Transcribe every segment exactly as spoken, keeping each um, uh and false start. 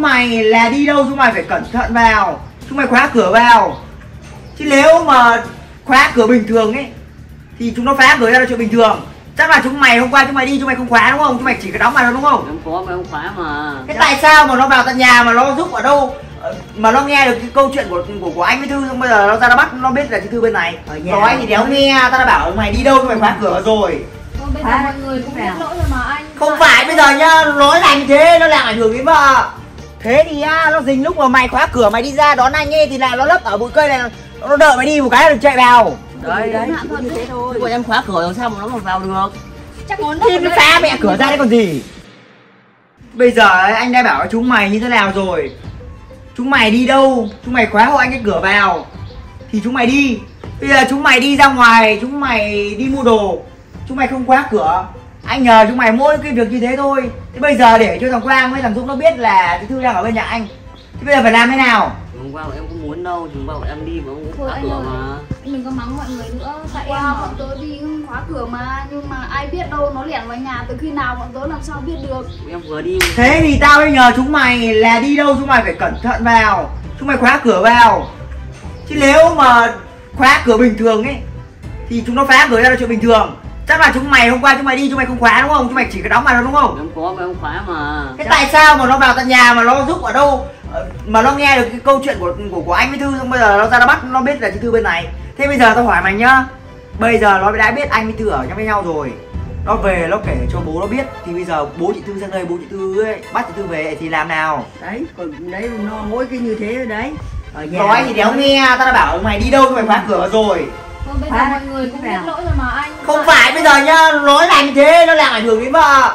Mày là đi đâu chúng mày phải cẩn thận vào. Chúng mày khóa cửa vào. Chứ nếu mà khóa cửa bình thường ấy thì chúng nó phá cửa ra là chuyện bình thường. Chắc là chúng mày hôm qua chúng mày đi chúng mày không khóa đúng không? Chúng mày chỉ có đóng vào đúng không? Em có mà không khóa mà. Thế tại sao mà nó vào tận nhà mà nó giúp ở đâu? Mà nó nghe được cái câu chuyện của của, của anh với Thư, xong bây giờ nó ra nó bắt nó biết là chị Thư bên này. Nói thì đéo nghe, tao đã bảo mày đi đâu chúng mày khóa cửa rồi. Thôi bây giờ à, mọi người cũng biết lỗi rồi mà anh. Không phải bây giờ nhá, nói làm thế nó làm ảnh hưởng đến vợ. Thế thì á, nó dính lúc mà mày khóa cửa mày đi ra đón anh ấy thì là nó lấp ở bụi cây này, nó đợi mày đi một cái là được chạy vào. Đấy đấy, chỉ như thế thôi. Chứ em khóa cửa làm sao mà nó mà vào được. Chắc muốn thì nó phá mẹ cửa ra đấy còn gì. Bây giờ anh đã bảo chúng mày như thế nào rồi. Chúng mày đi đâu, chúng mày khóa hộ anh cái cửa vào thì chúng mày đi. Bây giờ chúng mày đi ra ngoài, chúng mày đi mua đồ, chúng mày không khóa cửa, anh nhờ chúng mày mỗi cái việc như thế thôi. Thế bây giờ để cho thằng Quang với thằng Dũng nó biết là cái Thư đang ở bên nhà anh, thế bây giờ phải làm thế nào? Hôm qua em cũng muốn đâu, hôm qua em đi mà không khóa cửa mà. Mình có mắng mọi người nữa. Tại Wow, em bọn tớ đi khóa cửa mà, nhưng mà ai biết đâu nó lẻn vào nhà từ khi nào bọn tớ làm sao biết được. Em vừa đi. Thế thì tao mới nhờ chúng mày là đi đâu chúng mày phải cẩn thận vào. Chúng mày khóa cửa vào. Chứ nếu mà khóa cửa bình thường ấy thì chúng nó phá cửa ra là chuyện bình thường. Chắc là chúng mày hôm qua chúng mày đi chúng mày không khóa đúng không? Chúng mày chỉ có đóng vào đúng không? Em có mà không khóa mà. Thế tại sao mà nó vào tận nhà mà nó giúp ở đâu? Mà nó nghe được cái câu chuyện của của, của anh với Thư, xong bây giờ nó ra nó bắt nó biết là chị Thư bên này. Thế bây giờ tao hỏi mày nhá, bây giờ nó đã biết anh với Thư ở với nhau rồi, nó về nó kể cho bố nó biết, thì bây giờ bố chị Thư sang đây, bố chị Thư ấy bắt chị Thư về thì làm nào? Đấy, còn đấy nó mỗi cái như thế đấy. Ở nhà nói thì đéo nghe, tao đã bảo mày đi đâu mày khóa cửa rồi. Thôi bây giờ mọi người cũng biết lỗi rồi mà anh. Không phải bây giờ nhá, nói làm thế nó làm ảnh hưởng đến vợ.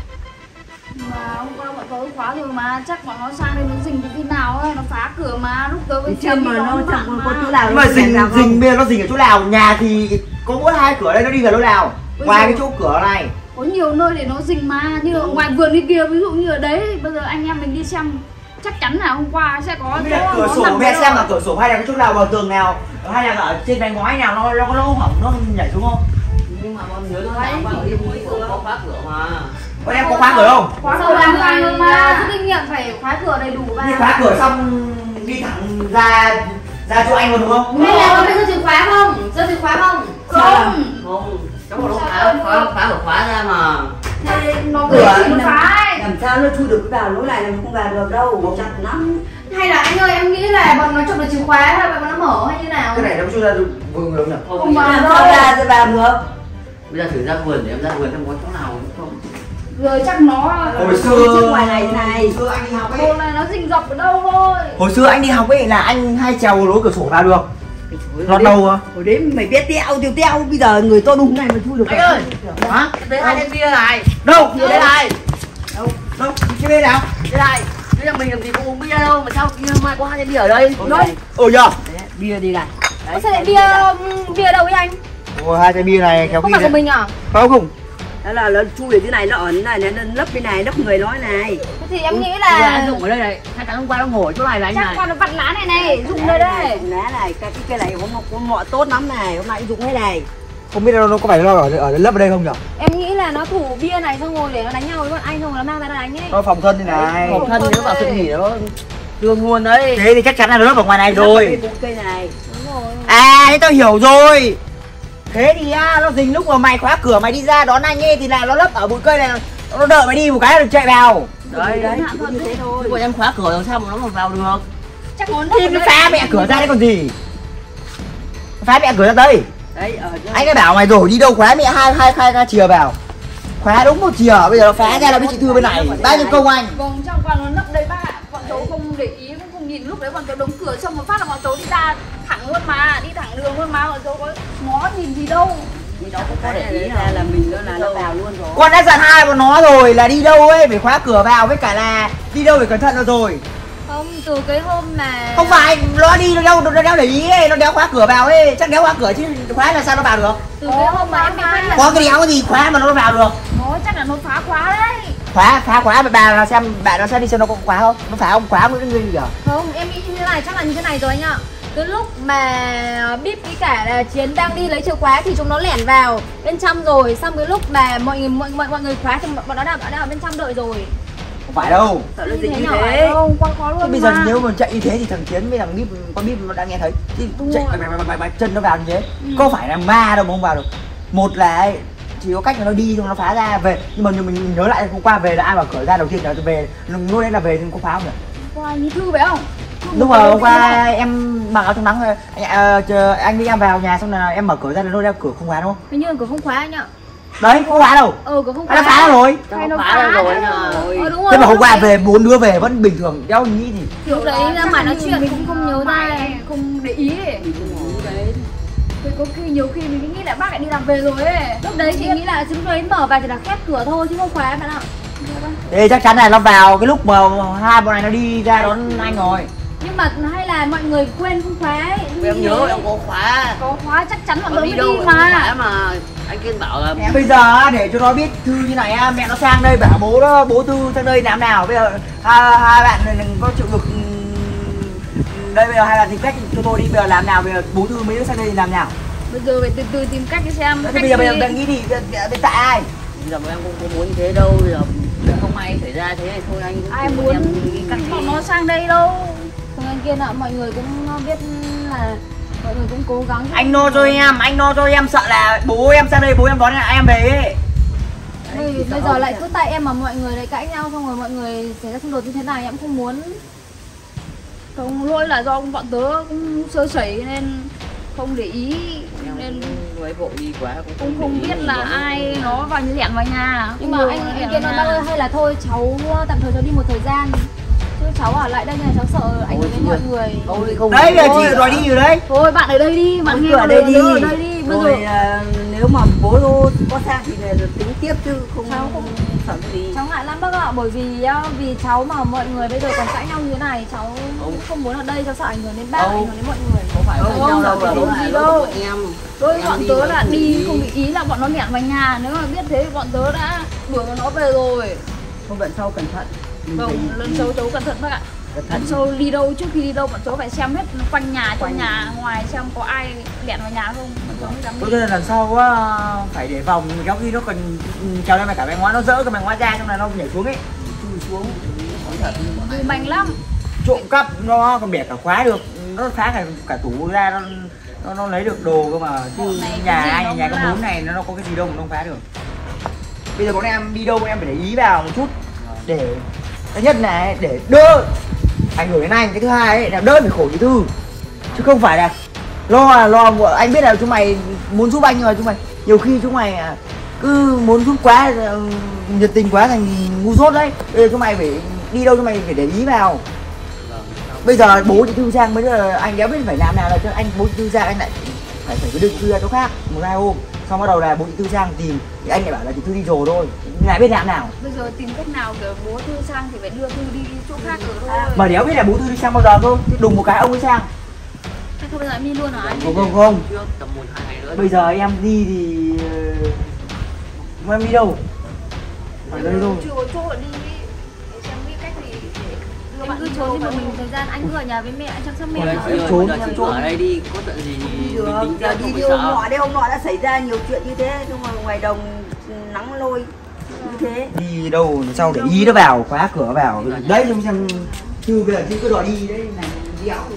Mà hôm qua bọn tớ khóa rồi mà, chắc bọn nó sang đây nó rình từ khi nào ấy, nó phá cửa mà, lúc tớ với chứ mà nó chẳng còn có chỗ nào. Nhưng mà rình rình bây giờ nó rình ở chỗ nào? Nhà thì có mỗi hai cửa đây, nó đi vào chỗ nào? Ngoài cái chỗ cửa này có nhiều nơi để nó rình mà, như ở ngoài vườn đi kia, ví dụ như ở đấy. Bây giờ anh em mình đi xem chắc chắn là hôm qua sẽ có chỗ cửa nó sổ nằm mẹ đâu. xem là cửa sổ hay là cái chỗ nào vào tường nào, hay là ở trên mái ngói nào nó nó có lỗ hổng nó nhảy xuống không? Nhưng mà con nhớ nó làm vào đi có khóa cửa mà. Con em có khóa cửa không? Khóa cửa làm vài rồi mà, rút kinh nghiệm phải khóa cửa đầy đủ vào. Đi khóa cửa xong đi thẳng ra ra chỗ anh luôn đúng không? Hay là có phải giơ chìa khóa không? Giơ chìa khóa không? Không. Không, cháu một lúc khóa khóa khóa cửa khóa ra mà. Thế nó cửa nó phá ấy. làm sao nó chui được cái vào lối này là mình không vào được đâu, chặt lắm. Hay là anh ơi em nghĩ là bọn nó trộm được chìa khóa hay là bọn nó mở hay như nào? Cái này nó chui ra được vườn được nhỉ? Không Mà làm sao ra ra vào được? Bây giờ thử ra vườn để em ra vườn xem có chỗ nào không. Rồi chắc nó Hồi xưa ngoài này này. Hồi xưa anh đi học ấy. Đồ này nó rình rập ở đâu thôi. Hồi xưa anh đi học ấy là anh hay trèo lối cửa sổ vào được. Lọt đâu à? Hồi đấy mày biết teo tiêu teo, bây giờ người to đùng này mà chui được. Anh ơi, hả? thấy hai chai bia này. Đâu? Bia đây này. Đâu? Đâu? Cái bên nào? Đây này. Bây giờ mình làm gì có uống bia đâu mà sao kia mai có hai chai bia ở đây. Đây. Ừ nhờ. Bia đi này. Đấy, sao lại bia bia đâu ấy anh? Ồ, hai chai bia này kéo Không khi phải của mình à? Không không. Đó là nó chui ở dưới này, nó ở này, nó lấp bên này, lấp người nói này. Thế thì em nghĩ Là là anh Dũng ở đây này. Hai tháng hôm qua nó ngồi ở chỗ này là anh chắc này. qua nó vặt lá này này, dùng đây đây. Lá này, cái cái này có một con mọ tốt lắm này, hôm nay dùng thế này. Không biết đâu nó có phải nó ở ở lớp ở đây không nhỉ? Em nghĩ là nó thủ bia này xong rồi để nó đánh nhau với bọn anh xong rồi nó mang ra nó đánh ấy. Nó phòng thân thế này. Phòng thân thì nó vào sự nghỉ nó tương luôn đấy. Thế thì chắc chắn là nó lớp ở ngoài này rồi. Cây này. Đúng rồi. À, thế tao hiểu rồi. Thế thì à, nó dính lúc mà mày khóa cửa mày đi ra đón anh ấy thì là nó lấp ở bụi cây này, nó đợi mày đi một cái là được chạy vào. Đấy đấy, như thế thôi. Chứ em khóa cửa làm sao mà nó mà vào được. Chắc muốn Thì nó phá mẹ cửa ra đấy còn gì. Phá mẹ cửa ra đây. Đấy ở đây. Anh ấy bảo mày rồi đi đâu khóa mẹ hai hai khai ra chìa vào. Khóa đúng một chìa, bây giờ nó phá ra là biết chị Thư bên này. Bao nhiêu công anh? Vâng, trong quan nó nấp đây bác ạ. Bọn tớ không để ý, cũng không nhìn, lúc đấy bọn tớ đóng cửa xong một phát là bọn tớ đi ra thẳng luôn mà, đi thẳng đường luôn mà, bọn tớ có ngó nhìn gì đâu. Thì đó cũng có để ý ra là mình đó là nó vào luôn rồi. Con đã dặn hai bọn nó rồi là đi đâu ấy phải khóa cửa vào, với cả là đi đâu phải cẩn thận rồi. không, từ cái hôm mà Không phải nó đi nó đeo nó đeo để ý ấy, nó đeo khóa cửa vào ấy, chắc đeo khóa cửa chứ khóa là sao nó vào được? từ cái hôm mà em bị phát hiện Có cái đéo gì khóa mà nó vào được? Nó chắc là nó phá khóa đấy. Khóa phá khóa mà bà nó xem bạn nó sẽ đi xem nó có khóa không? Nó phá không khóa mới cái gì à? không, em nghĩ như thế này, chắc là như thế này rồi anh ạ. Cái lúc mà Bíp với cả là Chiến đang đi lấy chìa khóa thì chúng nó lẻn vào bên trong rồi, xong cái lúc mà mọi người mọi mọi, mọi người khóa thì bọn nó đã, đã ở bên trong đợi rồi. Không phải đâu. Sợ nó Như dính thế như nhỏ thế. đâu, quá khó luôn. Thế bây giờ mà. nếu mà chạy như thế thì thằng Chiến với thằng Bíp, con Bíp nó đã nghe thấy. Thì Đúng chạy rồi. bạch, bạch, bạch, bạch, chân nó vào như thế. Ừ. Có phải là ma đâu mà không vào được. Một là ấy, chỉ có cách là nó đi xong nó phá ra về. Nhưng mà mình nhớ lại hôm qua về là ai mở cửa ra đầu tiên là về. Lúc đấy là về nhưng có phá không nhỉ? Qua như Thư phải không? Lúc mà hôm qua em mặc áo chống nắng rồi, anh, uh, anh đi em vào nhà xong là em mở cửa ra là nó đeo cửa không khóa đúng không? Hình như là cửa không khóa anh ạ. Đấy, không khóa đâu. Ừ, cửa không Nó khóa. phá ra rồi. Hay nó Phá phá ra rồi đấy. nhờ. Ờ, đúng rồi. Thế mà hôm lúc qua đấy- về bốn đứa về vẫn bình thường, đeo nghĩ gì. Lúc đấy ra mà nói chuyện cũng không nhớ ra. Mày không để ý ấy. Mình không ngủ đấy. Thì có khi nhiều khi mình nghĩ lại bác lại đi làm về rồi ấy. Lúc đấy chị nghĩ là chúng tôi mở vào thì là khép cửa thôi chứ không khóa bạn ạ. Thế chắc chắn là nó vào cái lúc mà hai bọn này nó đi ra đón anh rồi. Nhưng mà hay là mọi người quên không khóa ấy. Em nhớ em có khóa. Có khóa chắc chắn bọn Nó tớ đi mới đâu đi em mà. có khóa mà. Anh Kiên bảo là Bây giờ để cho nó biết Thư như này á, mẹ nó sang đây bảo bố đó, bố Thư sang đây làm nào. Bây giờ hai, hai bạn này đừng có chịu được. ừm, Đây bây giờ hai bạn tìm cách cho tôi đi, bây giờ làm nào, bây giờ bố Thư mấy đứa sang đây làm nào. Bây giờ phải từ từ tìm cách để xem. Thế cách bây giờ bây giờ gì. đang nghĩ đi, bên tại ai? bây giờ em cũng không muốn như thế đâu. Bây giờ không may xảy ra thế này thôi anh cũng Ai không muốn em nghĩ cách bọn gì. nó sang đây đâu. Thường anh Kiên ạ, mọi người cũng biết là mọi người cũng cố gắng. Anh no cho em, anh no cho em, sợ là bố em sang đây bố em đón em về ấy. Bây, bây giờ lại cứ tại em mà mọi người lại cãi nhau xong rồi mọi người xảy ra xung đột như thế này em không muốn. Không, lỗi là do bọn tớ cũng sơ sẩy nên không để ý nên Em với vội đi quá cũng không để ý biết gì là đâu. ai nó vào như lẹn vào nhà. Nhưng mà anh, anh Kiên nói bác ơi, hay là thôi cháu tạm thời cháu đi một thời gian. Chứ cháu ở lại đây này cháu sợ ảnh hưởng đến mọi người. Thôi không. Đấy là thôi. chị đòi đi rồi đấy. Thôi bạn ở đây đi, bạn Bạn nghe cứ ở đây đi. ở đây đi. Bây Rồi giờ à, nếu mà bố có sang thì là tính tiếp chứ không Cháu không- sợ cái gì. Cháu ngại lắm bác ạ, bởi vì á, vì cháu mà mọi người bây giờ còn cãi nhau như thế này, cháu Không. không muốn ở đây, cháu sợ ảnh hưởng đến bác, Không. ảnh hưởng đến mọi người. Không phải Không, với nhau đâu, không là có lỗi gì là đâu. lỗi của em. đôi Em bọn đi tớ nó là không đi ý. không để ý là bọn nó lẹn vào nhà. Nếu mà biết thế thì bọn tớ đã đuổi bọn nó về rồi. Không lần sau cẩn thận. Mình Vâng, phải lần sau cháu cẩn thận bác ạ. cẩn Lần thận. sau đi đâu, trước khi đi đâu bọn cháu phải xem hết quanh nhà, trong nhà, ngoài xem có ai lẹn vào nhà không. Bọn cháu mới dám Tôi đi. cho nên lần sau á phải để phòng, kéo khi nó còn trèo lên mày cả mày ngoái nó dỡ cái mày ngoái ra xong này nó nhảy xuống ấy. Chui xuống. Cẩn thận như bọn này. Vui manh lắm. Trộm cắp nó còn bẻ cả khóa được, nó phá cả cả tủ ra, nó nó, nó lấy được đồ cơ mà. Chứ Bọn này nhà cái gì ai nó nhà cũng có làm. bốn này nó đâu có cái gì đâu mà nó không phá được. Bây giờ bọn em đi đâu bọn em phải để ý vào một chút để thứ nhất là để đỡ ảnh hưởng đến anh, cái thứ hai ấy là đỡ phải khổ chị Thư, chứ không phải là lo là lo. Anh biết là chúng mày muốn giúp anh nhưng mà chúng mày nhiều khi chúng mày à, cứ muốn giúp quá, nhiệt tình quá thành ngu dốt đấy. Bây giờ chúng mày phải đi đâu chúng mày phải để ý vào. Bây giờ bố chị Thư sang mấy đứa anh đéo biết phải làm nào là cho anh bố chị Thư sang anh lại phải phải có được Thư ra chỗ khác một hai hôm, xong bắt đầu là bố chị Thư sang tìm thì anh lại bảo là chị Thư đi rồi thôi, lại biết làm nào Bây giờ tìm cách nào để bố Thư sang thì phải đưa Thư đi chỗ khác ở thôi. mà đéo biết là bố Thư đi sang bao giờ thôi, đùng một cái ông ấy sang. Thế thôi bây giờ em đi luôn hả anh? Không không không, Trước tầm một hai ngày nữa. bây giờ em đi thì ờ, em đi đâu phải đây thôi. Chưa có chỗ để đi để xem biết cách gì để đưa Em bạn cứ đi trốn đâu đi một vào. mình thời gian, anh cứ ở nhà với mẹ, anh chăm sóc mẹ. Bây thôi. giờ trốn, bây giờ em chị trốn. ở đây đi, có chuyện gì thì Được, mình tính giờ tiếp, đi không đi phải hôm sợ. nọ đấy, hôm nọ đã xảy ra nhiều chuyện như thế, nhưng mà ngoài đồng nắng lôi như thế. Đi đâu sau để ý nó vào, khóa cửa vào đấy, chúng xem Thư bây giờ chứ cứ đòi đi đấy này đéo thì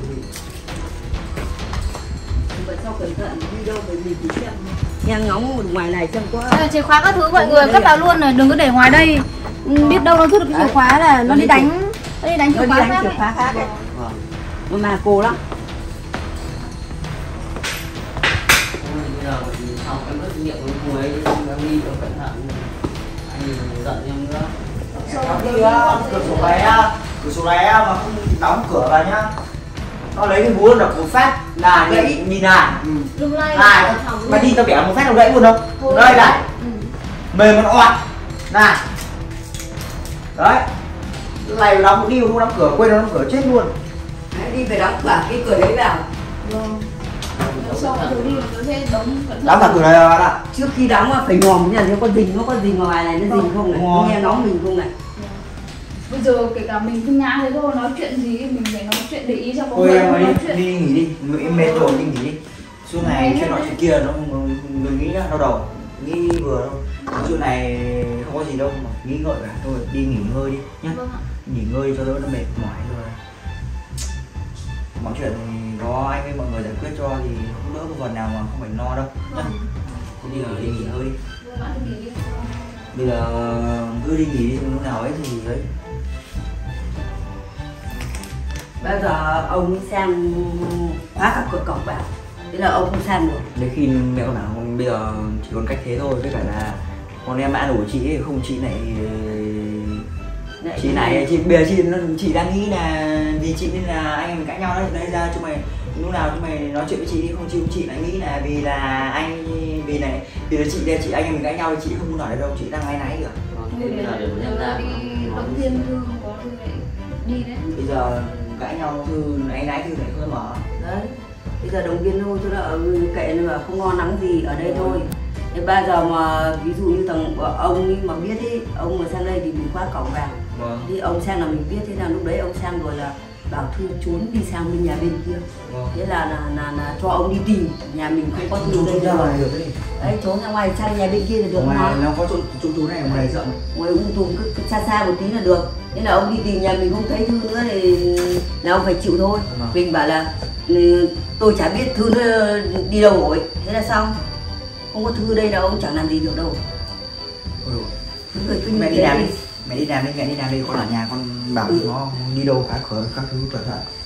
Lần sau cẩn thận đi đâu phải mình chỉ xem nghe ngóng một ngoài này xem có. Ờ, chìa khóa các thứ mọi người cất vào luôn này, đừng có để ngoài đây. Ừ, biết đâu nó rút được cái chìa khóa là nó đi đánh, nó đi đánh Nó chìa đi khóa đánh khác chìa ấy. khóa khác đấy. Vâng. Mà mà cô lắm. Thôi, bây giờ thì sau em rút kinh nghiệm với cô ấy, em đi cho cẩn thận. Anh đừng giận em nữa. đóng đi á, cửa sổ này á, cửa sổ này á mà không đóng cửa vào nhá, nó lấy cái búa nó đập một phát là gãy, nhìn này Đừng lay này, mà đi tao bẻ một phát nó gãy luôn không? Đây này, mềm nó oặt này, đấy, cái này đóng đi không đóng cửa, quên nó đóng cửa chết luôn. Đấy, đi phải đóng cả cái cửa đấy vào. Sau thử đi nó sẽ đóng cẩn thận. Đóng cả cửa này vào đã. Trước khi đóng mà phải nhòm nhà nó có rình, nó có rình ngoài này, nó rình không này, Ngon. nghe ngóng mình không này. Bây giờ kể cả mình cứ nhá thế thôi, nói chuyện gì mình phải nói chuyện để ý cho có Thôi người em không nói ấy chuyện. đi nghỉ đi, em mệt rồi đi nghỉ đi. Suốt ngày chuyện nọ chuyện kia nó người nghĩ đau đầu, nghĩ vừa đâu. Chuyện này không có gì đâu mà nghĩ ngợi cả, thôi đi nghỉ ngơi đi nhá. Vâng ạ. Nghỉ ngơi cho đỡ nó mệt mỏi rồi. Mọi chuyện thì có anh với mọi người giải quyết cho thì không đỡ một phần nào mà không phải no đâu nhá. Đi nghỉ, đi nghỉ ngơi đi. Vâng ạ, đi nghỉ đi. Bây giờ cứ đi nghỉ đi, lúc nào ấy thì đấy. Bây giờ ông sang khóa các cửa cổng vào, thế là ông không sang được. Đến khi mẹ con bảo con bây giờ chỉ còn cách thế thôi, với cả là con em đã đủ chị ấy, không chị này Đấy, chị này chị bây giờ chị chị đang nghĩ là vì chị nên là anh em mình cãi nhau đấy, đây ra chúng mày lúc nào chúng mày nói chuyện với chị đi, không chị chị lại nghĩ là vì là anh vì này vì là chị đây chị anh em mình cãi nhau chị không muốn nói đâu, chị đang áy náy kìa. Thế bây giờ để bọn em ra đi động viên Thư không có Thư lại đi đấy. Bây giờ cãi nhau Thư áy náy Thư lại hơi mở. Đấy, bây giờ động viên thôi, chứ là ừ, kệ nó không lo lắng gì ở đây thôi. Thế bây giờ mà ví dụ như thằng ông ấy mà biết ấy, ông mà sang đây thì mình khóa cổng vào. Vâng. Thì ông sang là mình biết, thế là lúc đấy ông sang rồi là bảo Thư trốn đi sang bên nhà bên kia. Vâng. Thế là là, là là cho ông đi tìm, nhà mình không có Thư đây ra đâu. ngoài được đấy. Đấy, trốn ra ngoài sang nhà bên kia là được Ngoài mà. nó có chỗ chỗ trốn này ngoài rộng. Ngoài ung tùm cứ, cứ xa xa một tí là được. Thế là ông đi tìm nhà mình không thấy Thư nữa thì là ông phải chịu thôi. Vâng. Mình bảo là ừ, tôi chả biết Thư nó đi đâu rồi, thế là xong. Không có Thư đây đâu, ông chẳng làm gì được đâu. Ừ. Cứ, cứ Mẹ như đi thế làm đi. đi, mẹ đi làm đi, mẹ đi làm đi, con ở nhà con bảo Ừ. nó đi đâu phá cửa các thứ cẩn thận.